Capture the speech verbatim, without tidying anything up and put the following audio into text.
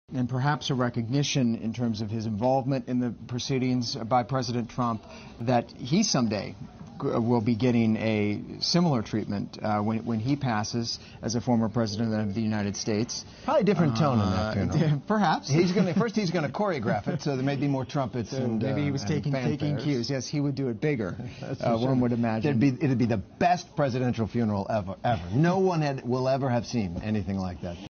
And perhaps a recognition in terms of his involvement in the proceedings by President Trump that he someday will be getting a similar treatment uh, when, when he passes as a former president of the United States. Probably a different tone uh, in that funeral. Perhaps. He's going to first he's going to choreograph it, so there may be more trumpets so and maybe he was uh, taking taking cues. Yes, he would do it bigger. uh, one sure. would imagine. It'd be it'd be the best presidential funeral ever ever. No one had will ever have seen anything like that.